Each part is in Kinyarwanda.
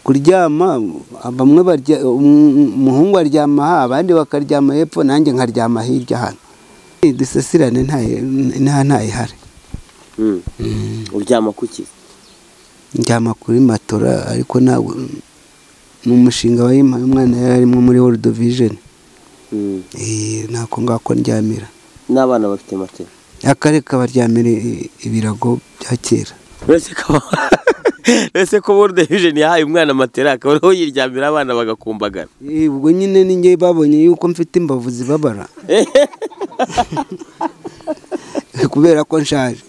kuryama bamwe barya umuhungu aryama abandi bakaryama hepfo nanjye nkaryama hirya hano dusasirane ntayihari. uryama kuki? Ndyama kuri matora ariko ntabwo n'umushinga wayimpaye umwana yari arimo muri World Vision. Nako ngako ndyamira. N'abana bafite matera? Akareka baryamira ibirago bya kera. Ese ko World Vision yahaye umwana matera akaba yiryamira abana bagakumbagana? Ubwo nyine ninjye babonye yuko mfite imbavu zibabara. Kubera ko nshaje.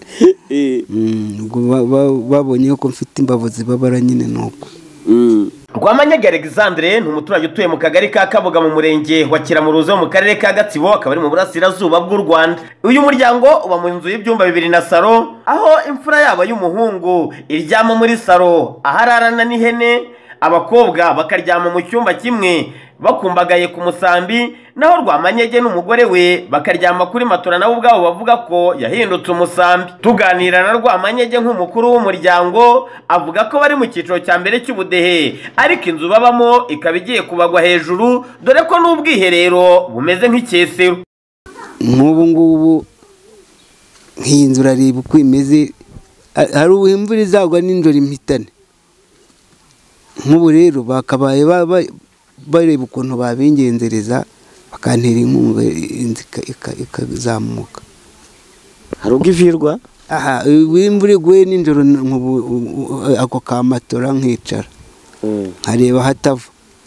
Babonye yuko mfite imbavu zibabara nyine nuko. Rwamanyege Alexandre ni umuturage utuye mu kagari ka Kabuga mu murenge wa Kiramuruzo mu karere ka Gatsibo akaba ari mu burasirazuba bw'u Rwanda. Uyu muryango uba mu nzu y'ibyumba 2 na salo, aho imfura yabo y'umuhungu iryama muri salo ahararana n'ihene, abakobwa bakaryama mu cyumba kimwe bakumbagaye ku musambi, naho Rwamanyege n'umugore we bakaryama kuri matora nabo ubwabo bavuga ko yahindutse umusambi. Tuganira na Rwamanyege nk'umukuru w'umuryango avuga ko bari mu cyiciro cya mbere cy'ubudehe, ariko inzu babamo ikaba igiye kubagwa hejuru dore ko n'ubwiherero bumeze nk'icyesero. Nk'ubu ngubu nk'iyi nzu urareba uko imeze, hari ubuhimvura izagwa n'injoro impitane. Nk'ubu rero bakabaye bareba ukuntu babingenzereza bakantera inkunga inzu ikazamuka. Hari ubwo ivirwa? Aha imvura iguye n'injoro ako kamatora nkicara nkareba hatava,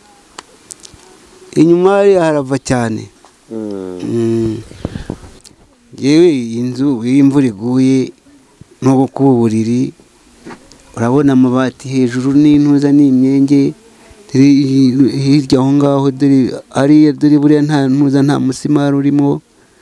inyuma harava cyane. Yewe inzu y'imvura iguye n'ubu kuburiri urabona amabati hejuru n'intuza n'imyenge hirya aho ngaho dore buriya nta ntuza nta musimari urimo.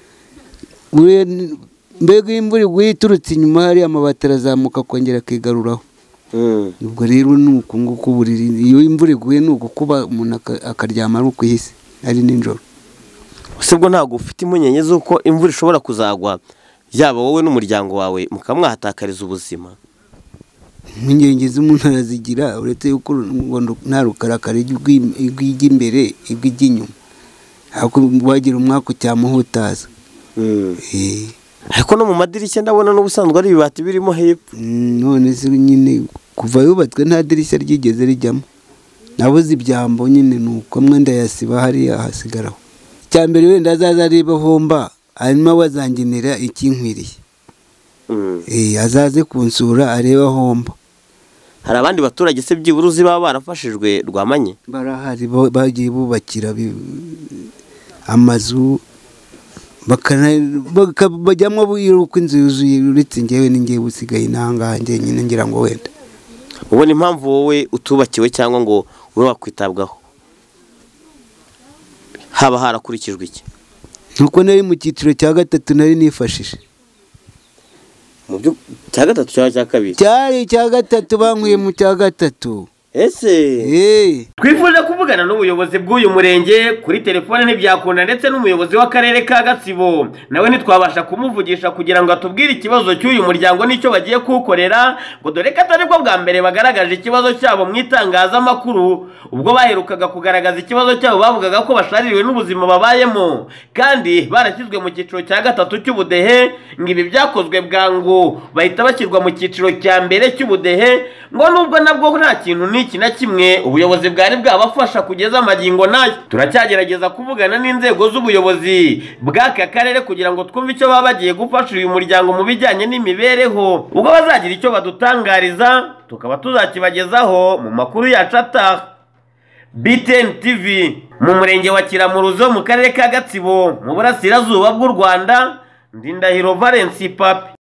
Mbega imvura iguye iturutse inyuma hari amabati arazamuka kongera akigaruraho. Ubwo rero ni uku nguku uburiri iyo imvura iguye ni uku kuba umuntu akaryama ari uko ihise ari nijoro. Usibwo ntabwo ufite impungenge z'uko imvura ishobora kuzagwa yaba wowe n'umuryango wawe mukamwahatakariza ubuzima? Impungenge z'umuntu arazigira uretse yuko nta rukarakara igwijya imbere igwijya inyuma, ariko wagira umwaka cyamuhutaza. Ariko no mu madirishya ndabona n'ubusanzwe ari ibibati birimo hepfo. None se nyine kuva yubatswe nta dirishya ryigeze rijyamo, nabuze ibyambo nyine nuko mwenda yasiba hariya hasigaraho. Cyambere wenda azaza areba homba hanyuma wazangenera ikinkwiriye. Azaze kunsura areba homba. Hari abandi baturage se by'iburuzi baba barafashijwe Rwamanye? Barahari bagiye bubakira amazu bajyamo buyiruko inzu yuzuye uretse njyewe ninjye busigaye nanganjye nyine ngira ngo wenda. Ubona impamvu wowe utubakiwe cyangwa ngo ube wakwitabwaho haba harakurikijwe iki? Nuko nari mu cyiciro cya 3 nari nifashije. Mu byo cya 3 cyangwa cya 2? Cyari cya 3 bankwiye mu cya 3. Ese twifuje kuvugana n'ubuyobozi bw'uyu murenge kuri telefone ntibyakunda, ndetse n'umuyobozi w'akarere ka Gatsibo nawe ntitwabasha kumuvugisha kugira ngo atubwire ikibazo cy'uyu muryango n'icyo bagiye kuwukorera, ngo dore ko atari bwo bwa mbere bagaragaje ikibazo cyabo mu itangazamakuru. Ubwo baherukaga kugaragaza ikibazo cyabo bavugaga ko bashaririwe n'ubuzima babayemo kandi barashyizwe mu cyiciro cya 3 cy'ubudehe, ngo ibi byakozwe bwangu bahita bashyirwa mu cyiciro cya mbere cy'ubudehe, ngo nubwo nabwo nta kintu iki na kimwe ubuyobozi bwari bwabafasha kugeza amagingo nayo. Turacyagerageza kuvugana n'inzego z'ubuyobozi bw'aka karere kugira ngo twumve icyo baba bagiye gufasha uyu muryango mu bijyanye n'imibereho. Ubwo bazagira icyo badutangariza tukaba tuzakibagezaho mu makuru yacu ataha. BTN TV mu murenge wa Kiramuruzo mu karere ka Gatsibo mu burasirazuba bw'u Rwanda, Ndindahiro Valence Papi.